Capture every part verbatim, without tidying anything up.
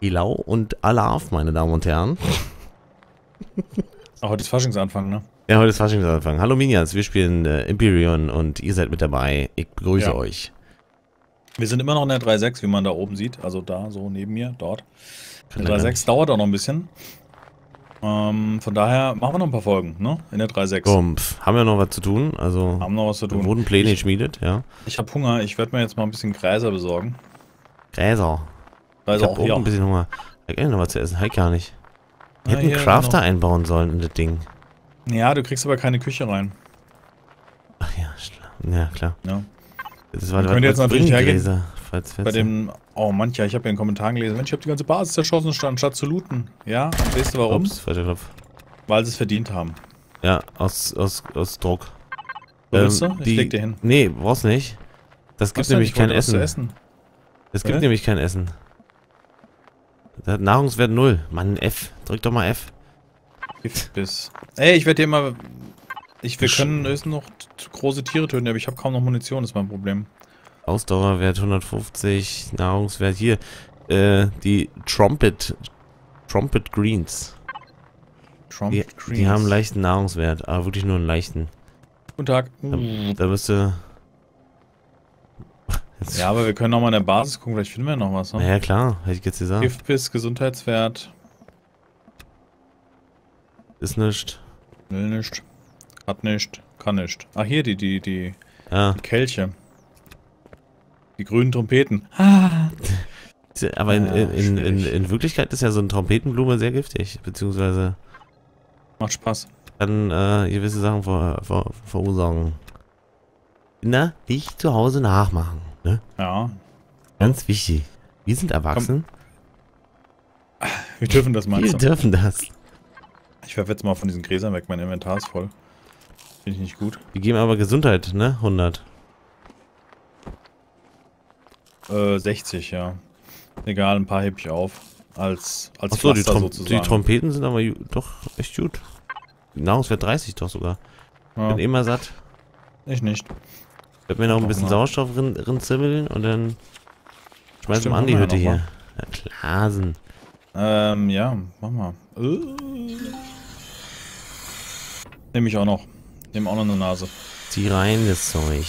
Hilau und Alaf, meine Damen und Herren. Ach, heute ist Faschingsanfang, ne? Ja, heute ist Faschingsanfang. Hallo Minions, wir spielen äh, Empyrion und ihr seid mit dabei. Ich begrüße Ja. euch. Wir sind immer noch in der drei Punkt sechs, wie man da oben sieht. Also da, so neben mir, dort. Die Kann drei er Punkt gar sechs nicht. dauert auch noch ein bisschen. Ähm, von daher machen wir noch ein paar Folgen, ne? In der drei Punkt sechs. So, pf, haben wir noch was zu tun? Also, Haben noch was zu tun. wurden Pläne Ich, geschmiedet, ja. ich habe Hunger, ich werde mir jetzt mal ein bisschen Gräser besorgen. Gräser. Da Ich ist hab auch auch hier. ein bisschen Hunger. Ich hab noch was zu essen, halt gar nicht. Wir Ah, hätten hier einen Crafter noch. einbauen sollen in das Ding. Ja, du kriegst aber keine Küche rein. Ach ja, schla- ja klar. Ja. Das war Wir können jetzt natürlich hergehen. Gräser, falls Bei dem, oh mancher, ich habe ja in den Kommentaren gelesen, Mensch, ich habe die ganze Basis zerschossen, anstatt zu looten. Ja, und weißt du warum? Ups, falscher Knopf. Weil sie es verdient haben. Ja, aus, aus, aus Druck. So, willst du? Ich die, leg dir hin. Nee, brauchst nicht. Das gibt Was denn? nämlich Ich wollte kein was zu Essen. essen. Es gibt Hä? nämlich kein Essen. Das hat Nahrungswert null. Mann, F. Drück doch mal F. Giftbiss. Ey, ich werde dir mal. Ich, wir Sch- können höchstens noch t- große Tiere töten, aber ich habe kaum noch Munition, ist mein Problem. Ausdauerwert hundertfünfzig. Nahrungswert hier. Äh, die Trumpet. Trumpet Greens. Trump Die, die haben einen leichten Nahrungswert, aber wirklich nur einen leichten. Guten Tag. Da, Uh. da müsste. Jetzt- Ja, aber wir können noch mal in der Basis gucken, vielleicht finden wir noch was. Na Ne? ja, klar, hätte ich jetzt gesagt. Giftbiss, Gesundheitswert. Ist nicht. Will nicht. Hat nicht. Kann nicht. Ach, hier, die, die, die Ja. Kelche. Die grünen Trompeten. Ah. Aber in, Ja, in, in, in, schwierig. in Wirklichkeit ist ja so eine Trompetenblume sehr giftig, beziehungsweise Macht Spaß. kann äh, gewisse Sachen ver, ver, verursachen. Kinder nicht zu Hause nachmachen. Ne? Ja. Ganz wichtig. Wir sind erwachsen. Wir dürfen das Wir meinst du? dürfen das. Ich werfe jetzt mal von diesen Gräsern weg. Mein Inventar ist voll. Finde ich nicht gut. Wir geben aber Gesundheit, ne? hundert. Äh, sechzig, ja. Egal, ein paar heb ich auf. Als, als Achso, die, Pflaster Trom sozusagen. die Trompeten sind aber ju- doch echt gut. Nahrungswert dreißig doch sogar. Ja, Bin immer satt. ich nicht. Ich werde mir noch ein Guck bisschen mal. Sauerstoff rin, rinzimmeln und dann schmeißen Stimmt, wir an die haben wir Hütte ja noch hier. Ja, Klasen. Ähm, ja, mach mal. Äh. Nehme ich auch noch. Nehme auch noch eine Nase. Zieh rein, das Zeug.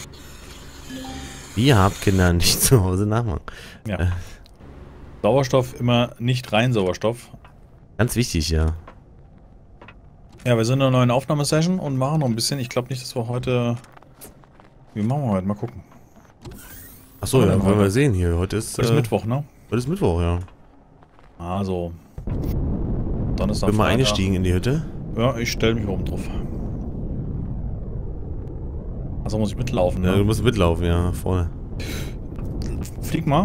Ihr habt Kinder nicht zu Hause nachmachen. Ja. Äh. Sauerstoff immer nicht rein Sauerstoff. Ganz wichtig, ja. Ja, wir sind in einer neuen Aufnahmesession und machen noch ein bisschen. Ich glaube nicht, dass wir heute... Wie machen wir heute? Mal gucken. Achso, Was ja, haben wir wollen wir heute? sehen hier. Heute ist, Heute ist äh, Mittwoch, ne? heute ist Mittwoch, ja. Ah, so. Donnerstag, Bin mal Freitag. eingestiegen in die Hütte. Ja, ich stelle mich oben drauf. Also muss ich mitlaufen, Ja, du ne? musst mitlaufen, ja, vorne. Flieg mal.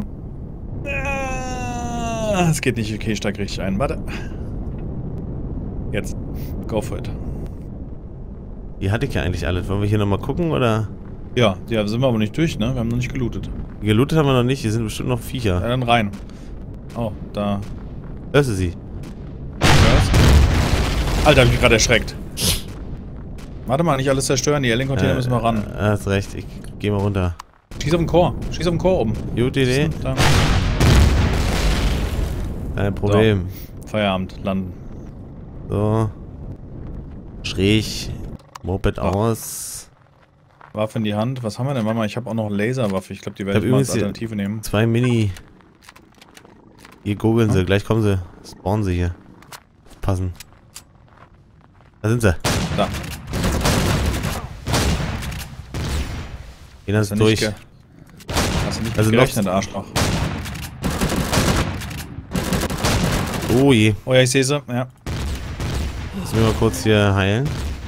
Ah, es geht nicht. Okay, ich steig richtig ein. Warte. Jetzt. Go for it. Die hatte ich ja eigentlich alles. Wollen wir hier nochmal gucken, oder? Ja, ja, sind wir aber nicht durch, ne? Wir haben noch nicht gelootet. Gelootet haben wir noch nicht, hier sind bestimmt noch Viecher. Ja, dann rein. Oh, da. Hörst du sie? Was? Alter, hab ich mich gerade erschreckt. Warte mal, nicht alles zerstören. Die Alien-Container Äh, müssen wir ran. äh, Hast recht, ich geh mal runter. Schieß auf den Chor. Schieß auf den Chor oben. Gute Idee, Dann kein Problem. Feierabend. Landen. So. Schräg. Moped So. aus. Waffe in die Hand. Was haben wir denn? Mama, ich habe auch noch Laserwaffe. Ich glaube, die Ich werde hab ich mal als übrigens hier- Alternative nehmen. Zwei Mini. Hier gurgeln sie, Ja. gleich kommen sie. Spawnen sie hier. Passen. Da sind sie. Da. Gehen das Hast du durch. nicht, ge hast du nicht Also mit noch- gerechnet, Arschloch. Oh je. Oh ja, ich sehe sie. Ja. Müssen wir mal kurz hier heilen.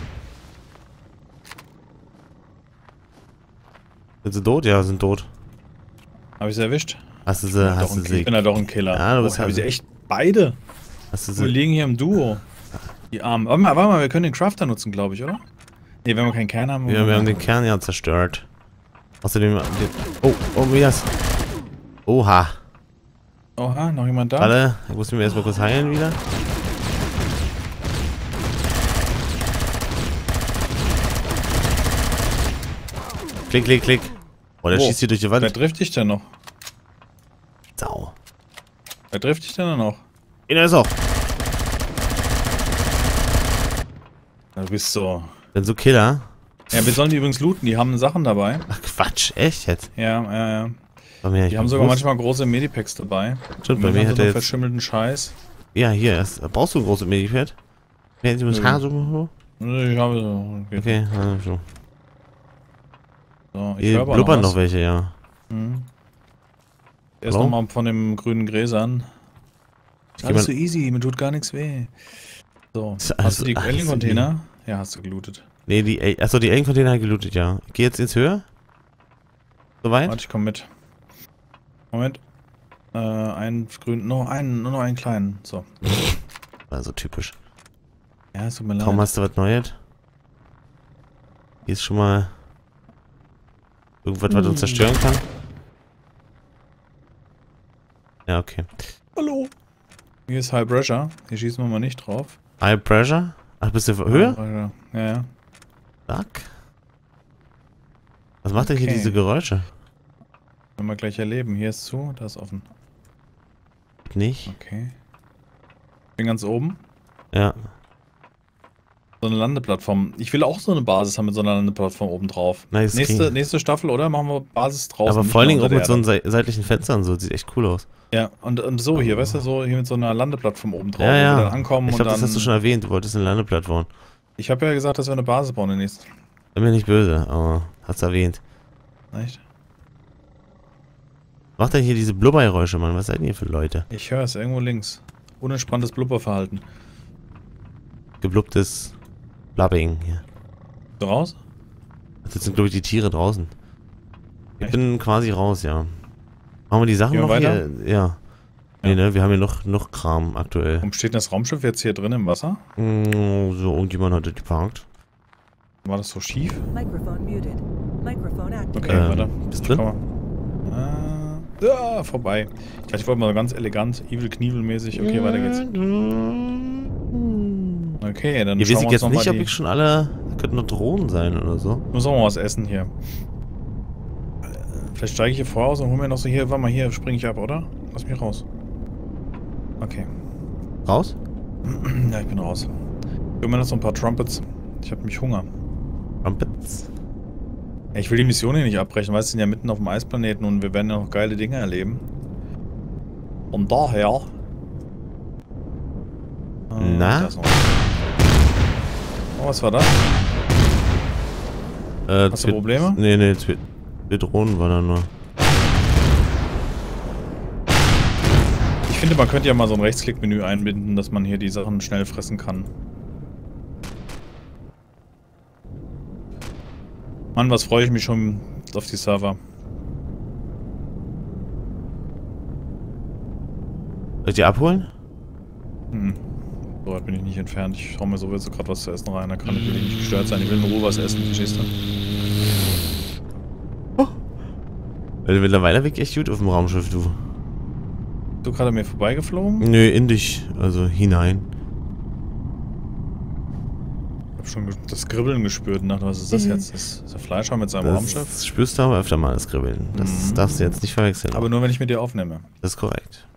Sind sie tot? Ja, sind tot. Habe ich sie erwischt? Hast du sie, Ja, hast doch du ein, ich sie, bin ja doch ein Killer. Ja, du bist oh, habe ich halt- sie echt beide? hast du Wir sie, liegen hier im Duo. Die Armen. Warte mal, warte mal, wir können den Crafter nutzen, glaube ich, oder? Ne, wenn wir keinen Kern haben. wir, wir haben den Kern ja zerstört. Außerdem, den, oh, oh, wie das? Oha. Oha, noch jemand da? Alle, ich muss mir erstmal kurz heilen wieder. Klick, klick, klick. Oh, der Wo? schießt hier durch die Wer Wand. trifft dich denn noch? Sau. Wer trifft dich denn noch? Einer ist auch. Du bist so... Bin so Killer. Ja, wir sollen die übrigens looten, die haben Sachen dabei. Ach Quatsch, echt jetzt? Ja, ja, ja. Bei mir, Die haben sogar manchmal große Medipacks dabei. Stimmt, bei mir hat so er jetzt... verschimmelten Scheiß. Ja, hier, erst, brauchst du ein großes Medipad? Ja, du musst Nö. Haar so... Ich habe so... Okay. Okay, also. So, ich Hier höre blubbern noch, noch welche, ja. Mhm. Erst Hallo? nochmal von dem grünen Gräsern. Ist geh alles mal- so easy, mir tut gar nichts weh. So, Ist hast alles- du die alles Alien-Container? Ja, hast du gelootet. Nee, die... Al- Achso, die Alien-Container gelootet, ja. Geh jetzt ins Höhe. Soweit? Warte, ich komm mit. Moment. Äh, einen grünen, noch einen, nur noch einen kleinen. So. Also typisch. Ja, es tut mir leid. Kaum hast du was Neues. Hier ist schon mal... Irgendwas, was uns zerstören kann. Ja, okay. Hallo. Hier ist High Pressure. Hier schießen wir mal nicht drauf. High Pressure? Ach, bist du höher? High Ja, ja. Zack. Was macht denn hier Okay. diese Geräusche? Werden wir gleich erleben. Hier ist zu, da ist offen. Nicht? Okay. Bin ganz oben. Ja. So eine Landeplattform. Ich will auch so eine Basis haben mit so einer Landeplattform oben drauf. Nice, nächste, kriegen. nächste Staffel, oder? Machen wir Basis draußen. Aber nicht vor allen mehr Dingen auch unter mit so der einem sei seitlichen Fenster und so. Sieht echt cool aus. Erde. Ja, und, und so hier, weißt du, so hier mit so einer Landeplattform oben drauf. Ja, wo wir ja. dann ankommen Ich und glaube, dann... das hast du schon erwähnt. Du wolltest eine Landeplattform. Ich habe ja gesagt, dass wir eine Basis bauen demnächst. Bin mir nicht böse, aber hast du erwähnt. Echt? Macht denn hier diese Blubbergeräusche, Mann? Was seid ihr für Leute? Ich höre es irgendwo links. Unentspanntes Blubberverhalten. Geblubbtes Blabbing hier. So raus? Jetzt sind, glaube ich, die Tiere draußen. Ich Echt? bin quasi raus, ja. Machen wir die Sachen Gehen wir noch weiter? hier? Ja. Nee, ne? Wir haben hier noch, noch Kram aktuell. Warum steht denn das Raumschiff jetzt hier drin im Wasser? Mm, So, irgendjemand hat das geparkt. War das so schief? Microphone muted. Microphone activated. Okay, Ähm, weiter. bist drin? Komm mal. Äh, ja, vorbei. Ich dachte, ich wollte mal ganz elegant, Evil Knievel-mäßig. Okay, weiter geht's. Okay, dann Hier schauen weiß wir ich uns jetzt noch nicht, mal ob die... ich schon alle... Das könnten nur Drohnen sein oder so. Ich muss auch mal was essen hier. Äh, Vielleicht steige ich hier voraus und hol mir noch so hier... Warte mal, hier springe ich ab, oder? Lass mich raus. Okay. Raus? Ja, ich bin raus. Ich hol mir noch so ein paar Trumpets. Ich habe mich Hunger. Trumpets. Ja, ich will die Mission hier nicht abbrechen, weil wir sind ja mitten auf dem Eisplaneten und wir werden ja noch geile Dinge erleben. Und daher... Äh, Na? da ist noch was. Oh, was war das? Äh, Hast du Probleme? Nee, nee, zwei, zwei Drohnen waren da nur. Ich finde, man könnte ja mal so ein Rechtsklickmenü einbinden, dass man hier die Sachen schnell fressen kann. Mann, was freue ich mich schon auf die Server. Soll ich die abholen? Hm. So weit bin ich nicht entfernt. Ich hau mir sowieso gerade was zu essen rein. Da kann ich will nicht gestört sein. Ich will in Ruhe was essen, verstehst du? Oh. Also mittlerweile wirklich echt gut auf dem Raumschiff, du. Du gerade mir vorbeigeflogen? Nö, in dich. Also hinein. Ich hab schon das Kribbeln gespürt und dachte, was ist das jetzt? Das ist der Fleischer mit seinem Raumschiff? Das spürst du aber öfter mal, das Kribbeln. Das Mhm. darfst du jetzt nicht verwechseln. Aber nur, wenn ich mit dir aufnehme. Das ist korrekt.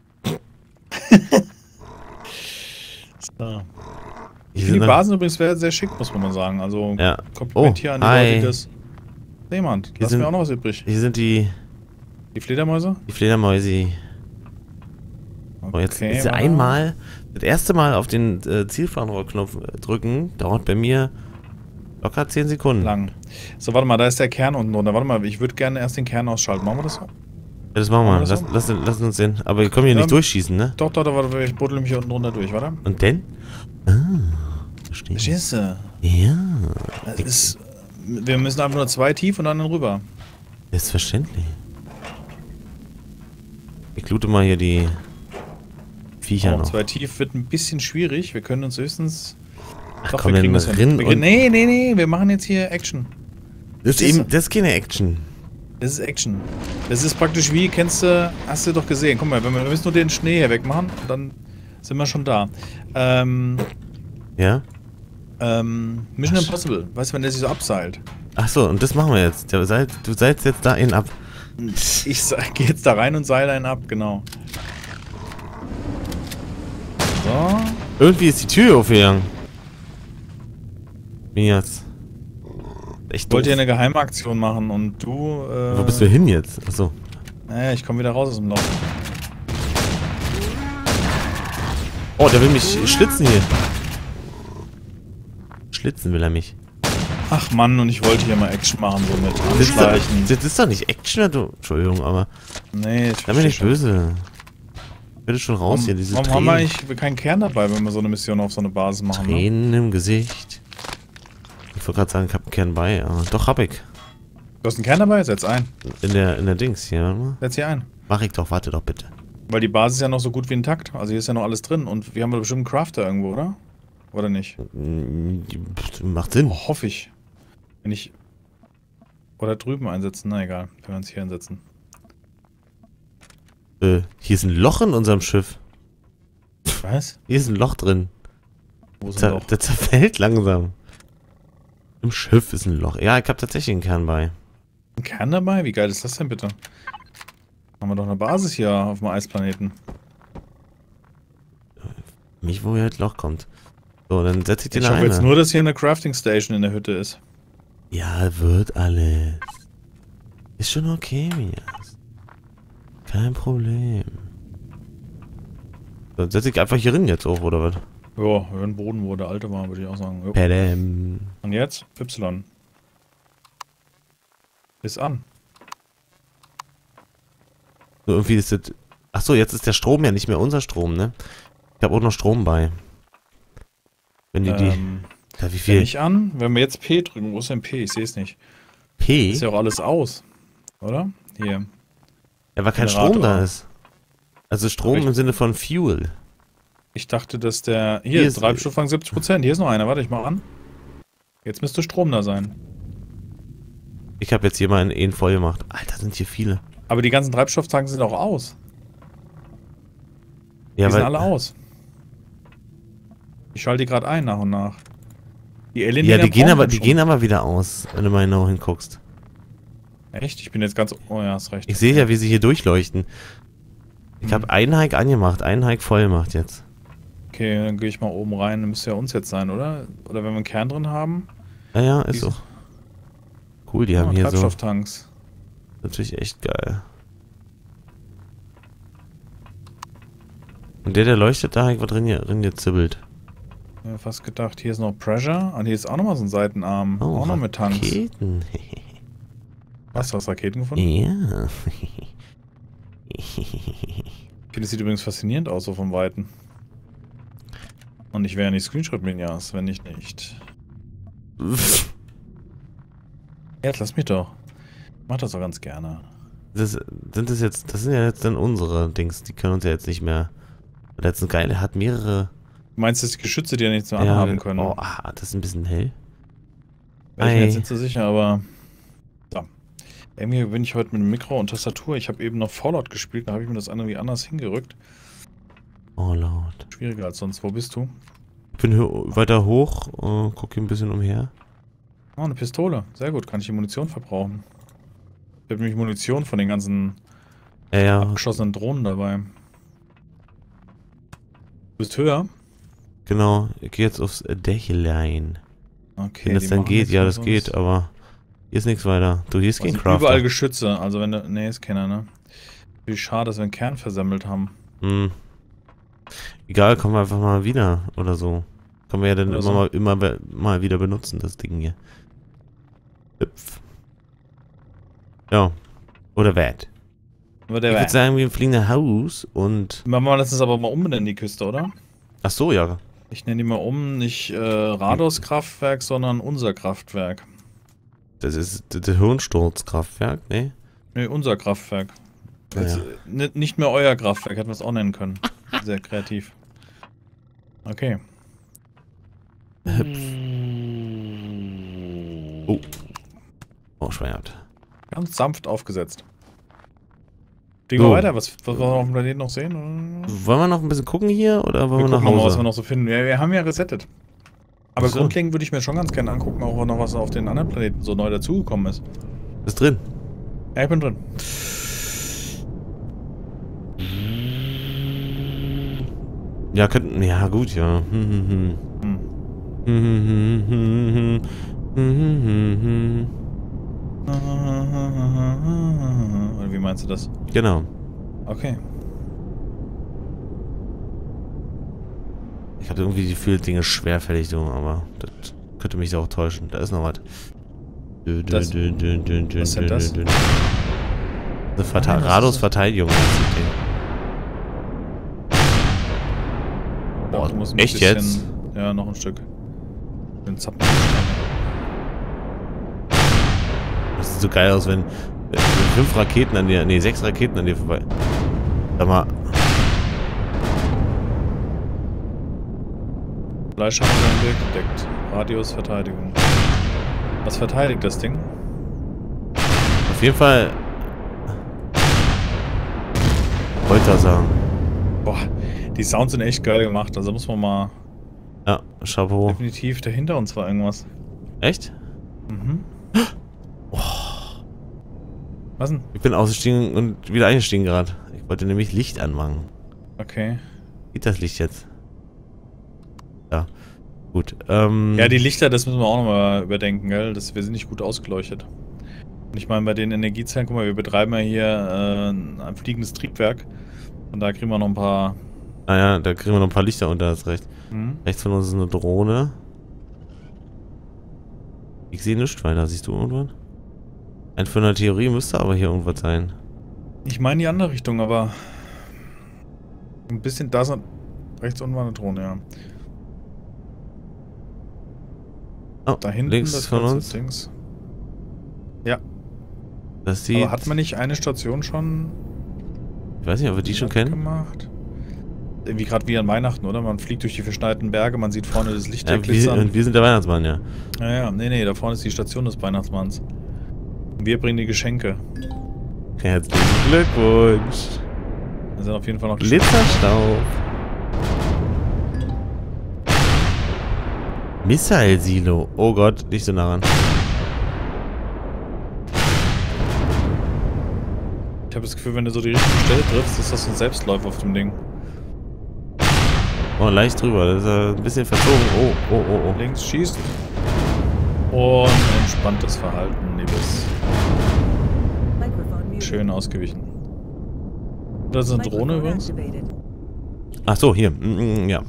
So. Hier Ich sind finde die noch- Basen übrigens sehr, sehr schick, muss man mal sagen. Also, Ja. Kompliment Oh, hier an die hi. Leute, die das... Jemand, Hier lass sind- mir auch noch was übrig. Hier sind die, Die Fledermäuse? die Fledermäuse. Okay, Oh, jetzt jetzt warte. einmal, das erste Mal auf den äh, Zielfernrohrknopf äh, drücken, dauert bei mir locker zehn Sekunden. Lang. So, warte mal, da ist der Kern unten drunter. Warte mal, ich würde gerne erst den Kern ausschalten. Machen wir das so? Ja, das machen wir. Machen wir das Lass, lass, lass uns den. Aber wir kommen hier Ja, nicht durchschießen, ne? Doch, doch, doch, warte, ich buddel mich hier unten drunter durch, warte. Und denn? Ah, verstehe. Verstehst du? Ja, Das ist... Wir müssen einfach nur zwei tief und dann rüber. selbstverständlich. Ich loote mal hier die Viecher Oh, noch. zwei tief wird ein bisschen schwierig. Wir können uns höchstens... Ach Doch, komm, wir kriegen dann das hin. rinn Wir, und... nee, nee, nee, wir machen jetzt hier Action. Das ist eben, das ist keine Action. Das ist Action. Das ist praktisch wie, kennst du, hast du doch gesehen. Guck mal, wenn wir, wir müssen nur den Schnee hier wegmachen, dann sind wir schon da. Ähm, Ja? ähm, Mission Ach, Impossible. Weißt du, wenn der sich so abseilt? Ach so, und das machen wir jetzt. Du seid, du seid jetzt da in ab. Ich gehe jetzt da rein und seile einen ab, genau. So. Irgendwie ist die Tür aufgegangen. Bin jetzt. Echt Ich doof. wollte hier eine Geheimaktion machen und du, äh... Wo bist du hin jetzt? Achso. Naja, ich komme wieder raus aus dem Loch. Oh, der will mich schlitzen hier. Schlitzen will er mich. Ach Mann, und ich wollte hier mal Action machen, so mit Das ist, doch, Anschleichen. das ist doch nicht Action, du. Entschuldigung, aber. Nee, ich Sei mir nicht verstehe schon. böse. Ich will schon raus Warum, hier, diese warum haben wir Tränen. eigentlich keinen Kern dabei, wenn wir so eine Mission auf so eine Basis machen? Ne? Tränen im Gesicht. Ich wollte gerade sagen, ich hab einen Kern bei. Aber doch, hab ich. Du hast einen Kern dabei? Setz ein. In der, in der Dings hier, warte mal. Setz hier ein. Mach ich doch, warte doch bitte. Weil die Basis ist ja noch so gut wie intakt. Also hier ist ja noch alles drin. Und wir haben doch bestimmt einen Crafter irgendwo, oder? Oder nicht? Mm, Macht Sinn. Oh, hoffe ich. Wenn ich... Oder drüben einsetzen. Na egal. Wir werden es hier einsetzen. Äh, hier ist ein Loch in unserem Schiff. Was? Hier ist ein Loch drin. Wo ist ein Zer Loch? Der zerfällt langsam. Im Schiff ist ein Loch. Ja, ich hab tatsächlich einen Kern bei. Ein Kern dabei? Wie geil ist das denn bitte? Haben wir doch eine Basis hier auf dem Eisplaneten. Nicht, wo hier das Loch kommt. So, dann setze ich den Ich hoffe ein. jetzt nur, dass hier eine Crafting Station in der Hütte ist. Ja, wird alles. Ist schon okay, Mias. Kein Problem. Dann setze ich einfach hier rein jetzt auch, oder was? Ja, über den Boden, wo der alte war, würde ich auch sagen. Jo. Padam. Und jetzt? Y. Ist an. So, irgendwie ist das... Achso, jetzt ist der Strom ja nicht mehr unser Strom, ne? Ich habe auch noch Strom bei. Wenn die Ähm, die... Ja, wie Wenn viel? nicht an, wenn wir jetzt P drücken, wo ist denn P? Ich sehe es nicht. P? Ist ja auch alles aus. Oder? Hier. Ja, weil kein Generator. Strom da ist. Also Strom Aber ich- im Sinne von Fuel. Ich dachte, dass der... Hier, Hier ist ist- Treibstoffang siebzig Prozent. Hier ist noch einer. Warte, ich mach an. Jetzt müsste Strom da sein. Ich habe jetzt hier mal einen Ehen voll gemacht. Alter, sind hier viele. Aber die ganzen Treibstofftanken sind auch aus. Die Ja, sind weil... alle aus. Ich schalte die gerade ein, nach und nach. Die Alien Ja, die gehen brauchen aber, dann die schon. gehen aber wieder aus, wenn du mal genau hinguckst. Echt? Ich bin jetzt ganz... Oh ja, hast recht. Ich sehe ja, wie sie hier durchleuchten. Ich Hm. habe einen Hike angemacht, einen Hike voll gemacht jetzt. Okay, dann gehe ich mal oben rein. Müsste ja uns jetzt sein, oder? Oder wenn wir einen Kern drin haben. Ja, ja, ist Diese- so. Cool, die haben Ah, hier so... Treibstofftanks. Natürlich echt geil. Und der, der leuchtet, da hab ich was drin, hier- drin gezibbelt. Ja, fast gedacht, hier ist noch Pressure. Und hier ist auch nochmal so ein Seitenarm. Oh, auch noch mit Tanks. Raketen. Was, du hast Raketen gefunden? Ja. Ich finde, das sieht übrigens faszinierend aus, so vom Weiten. Und ich wäre ja nicht Screenshot-Minias, wenn ich nicht. Jetzt lass mich doch. Ich mach das doch ganz gerne. Das sind das jetzt, das sind ja jetzt dann unsere Dings, die können uns ja jetzt nicht mehr. Der jetzt ein geile, hat mehrere. Du meinst, dass die Geschütze dir nichts mehr Ja, anhaben können? oh, ah, das ist ein bisschen hell. Wäre ich mir Ei. jetzt nicht so sicher, aber... So. Irgendwie bin ich heute mit dem Mikro und Tastatur. Ich habe eben noch Fallout gespielt, da habe ich mir das irgendwie anders hingerückt. Oh, laut. Schwieriger als sonst. Wo bist du? Ich bin hö- weiter hoch, äh, guck hier ein bisschen umher. Oh, eine Pistole. Sehr gut. Kann ich die Munition verbrauchen? Ich habe nämlich Munition von den ganzen Ja, ja, abgeschossenen Drohnen dabei. Du bist höher? genau. Ich gehe jetzt aufs Dächlein. Okay. Wenn das die dann machen geht, jetzt ja, mal das so geht, was. aber hier ist nichts weiter. Du, hier ist kein Also Crafter. überall Geschütze. Also wenn du... Nee, ist keiner, ne? Wie schade, dass wir einen Kern versemmelt haben. Hm. Egal, kommen wir einfach mal wieder oder so. Können wir ja dann Oder immer, so. mal, immer be- mal wieder benutzen, das Ding hier. Hüpf. Ja. Oder was? Aber der Ich würde war. sagen, wir fliegen nach Haus und... Machen wir das aber mal umbenennen, die Küste, oder? Ach so, ja. Ich nenne die mal um, nicht äh, Rados Kraftwerk, sondern unser Kraftwerk. Das ist das das Hirnsturzkraftwerk, ne? Nee, unser Kraftwerk. Ja, Jetzt, ja. äh, ni- nicht mehr euer Kraftwerk, hätten wir es auch nennen können. Sehr kreativ. Okay. Hüpf. Oh. Oh, Schweinert. Ganz sanft aufgesetzt. Fliegen So. wir weiter, was, was wir auf dem Planeten noch sehen? Oder? Wollen wir noch ein bisschen gucken hier oder wollen wir, Wir nach gucken mal, was Hause? wir noch so finden. Ja, wir haben ja resettet. Aber Ach so. grundlegend würde ich mir schon ganz gerne angucken, auch noch was auf den anderen Planeten so neu dazugekommen ist. Ist drin. Ja, ich bin drin. Ja, könnten. Ja, gut, ja. Hm, hm, hm. Hm. Hm, hm, hm, hm, hm, hm, hm, hm, hm. Oder wie meinst du das? Genau. Okay. Ich habe irgendwie gefühlt Dinge schwerfällig, du, aber das könnte mich auch täuschen. Da ist noch was. Dün, Das- dün, dün, dün, dün, was denn dün, das? dün, dün. Das ist Verte Nein, das Rados ist- Verteidigung. Das ist das Ding. Ich glaub, Boah, du musst ein echt bisschen, jetzt? Ja, noch ein Stück. Den Zappen. Das sieht so geil aus, wenn, wenn fünf Raketen an dir, nee, sechs Raketen an dir vorbei. Sag mal, Fleischhammer dein Weg gedeckt. Radius Verteidigung. Was verteidigt das Ding? auf jeden Fall. Wollte ich sagen. Boah, die Sounds sind echt geil gemacht. Also muss man mal. Ja, Chapeau. Definitiv, da hinter uns war irgendwas. Echt? Mhm. Was denn? Ich bin ausgestiegen und wieder eingestiegen gerade. Ich wollte nämlich Licht anmachen. Okay. Geht das Licht jetzt? Ja. Gut. Ähm, Ja, die Lichter, das müssen wir auch nochmal überdenken, gell? Das, wir sind nicht gut ausgeleuchtet. Und ich meine, bei den Energiezellen, guck mal, wir betreiben ja hier äh, ein fliegendes Triebwerk. Und da kriegen wir noch ein paar. Naja, da kriegen wir noch ein paar Lichter unter, hast recht. Hm? Rechts von uns ist eine Drohne. Ich sehe nichts weiter. Siehst du irgendwann? Ein von der Theorie müsste aber hier irgendwas sein. Ich meine die andere Richtung, aber. Ein bisschen da sind. Rechts unten war eine Drohne, ja. Oh, Da hinten, links das von ganze uns. Dings. Ja, Das sieht. aber hat man nicht eine Station schon Ich weiß nicht, ob wir die schon kennen. gemacht? Irgendwie gerade wie an Weihnachten, oder? Man fliegt durch die verschneiten Berge, man sieht vorne das Licht Ja, wir, glitzern. und wir sind der Weihnachtsmann, ja. Ja, ja, nee, nee, da vorne ist die Station des Weihnachtsmanns. Und wir bringen die Geschenke. Herzlichen Glückwunsch. Da sind auf jeden Fall noch Glitzerstaub. Missile-Silo. Oh Gott, nicht so nah ran. Ich habe das Gefühl, wenn du so die richtige Stelle triffst, ist das so ein Selbstläufer auf dem Ding. Oh, leicht drüber. Das ist äh, ein bisschen verzogen. Oh, oh, oh, oh. Links schießt. Und entspanntes Verhalten, liebes. Microphone muted. Schön ausgewichen. Das ist eine Drohne Microphone übrigens. activated. Ach so, hier. Mm, mm, ja.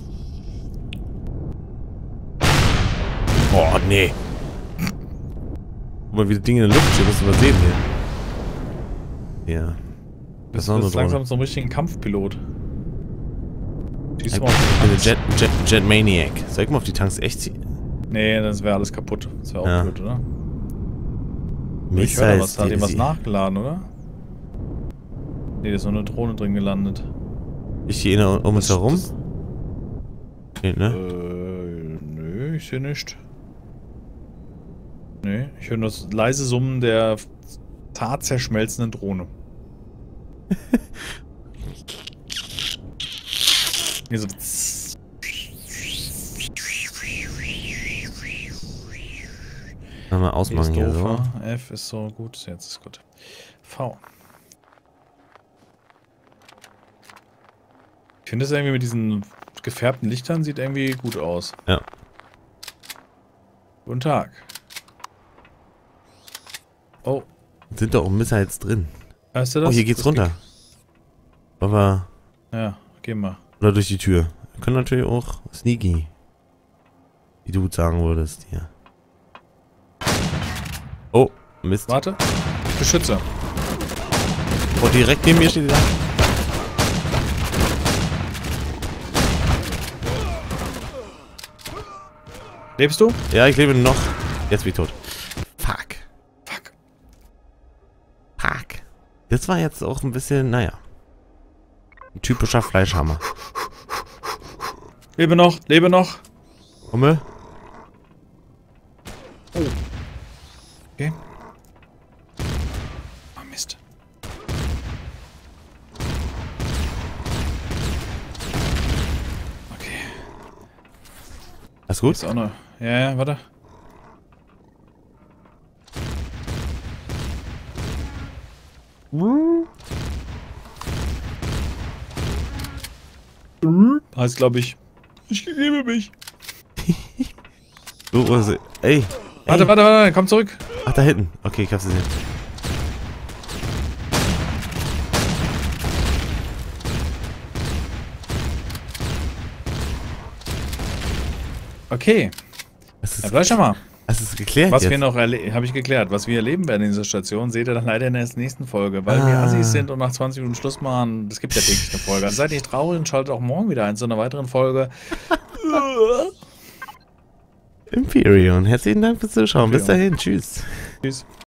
Oh, nee. Guck mal, wie die Dinge in der Luft stehen. Das übersehen hier. Ja. Das ist noch Das eine ist langsam Drohne. so ein richtiger Kampfpilot. Schießt Ich mal auf die bin eine Tanks. Jet, Jet, Jet Maniac. Soll ich mal auf die Tanks echt ziehen? Nee, das wäre alles kaputt. Das wäre auch Ja. blöd, oder? Ich höre da was, da hat ihm was Missiles. nachgeladen, oder? Nee, da ist nur eine Drohne drin gelandet. Ich hier inne um uns Das- herum? das- Nee, ne? Äh, nö, ich sehe nicht. Nee, ich höre nur das leise Summen der tatzerschmelzenden Drohne. Hier so. Mal Hier ist ausmachen hier so. doofer. F ist so gut, jetzt ist gut. V. Ich finde es irgendwie mit diesen gefärbten Lichtern sieht irgendwie gut aus. Ja. Guten Tag. Oh, Sind doch auch Missiles drin. weißt du das? Oh, hier geht's Das runter. Aber. Ge- Ja, gehen wir. Oder durch die Tür. Wir können natürlich auch sneaky. Wie du sagen würdest hier. Oh, Mist. Warte. Beschütze. Oh, direkt neben mir steht der. Lebst du? Ja, ich lebe noch. Jetzt bin ich tot. Fuck. Fuck. Fuck. Das war jetzt auch ein bisschen, naja. Ein typischer Fleischhammer. Lebe noch, lebe noch. Hummel? Okay. Oh, Mist. Okay. Alles gut? Ist auch noch. Ja, ja, warte. Heißt, glaube ich, ich liebe mich. So, also, ey. Warte, ey. warte, warte, komm zurück. Ach, da hinten. Okay, ich hab's gesehen. Okay, Das ist, dann bleib schon mal. das ist geklärt Was jetzt. wir noch erleben, habe ich geklärt, was wir erleben werden in dieser Station, seht ihr dann leider in der nächsten Folge, weil Ah. wir Assis sind und nach zwanzig Minuten Schluss machen. Es gibt ja täglich eine Folge. Also seid nicht traurig und schaltet auch morgen wieder ein zu einer weiteren Folge. Imperion. Herzlichen Dank fürs Zuschauen. Bis dahin. Tschüss. Tschüss.